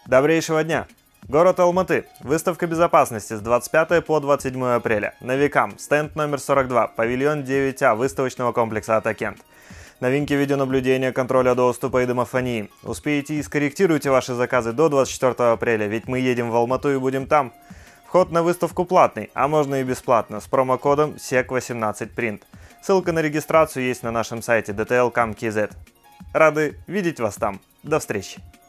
Добрейшего дня! Город Алматы. Выставка безопасности с 25 по 27 апреля. Новикам. Стенд номер 42. Павильон 9А выставочного комплекса Атакент. Новинки видеонаблюдения, контроля доступа и домофонии. Успейте и скорректируйте ваши заказы до 24 апреля, ведь мы едем в Алмату и будем там. Вход на выставку платный, а можно и бесплатно, с промокодом SEC18print. Ссылка на регистрацию есть на нашем сайте dtl.com.kz. Рады видеть вас там. До встречи!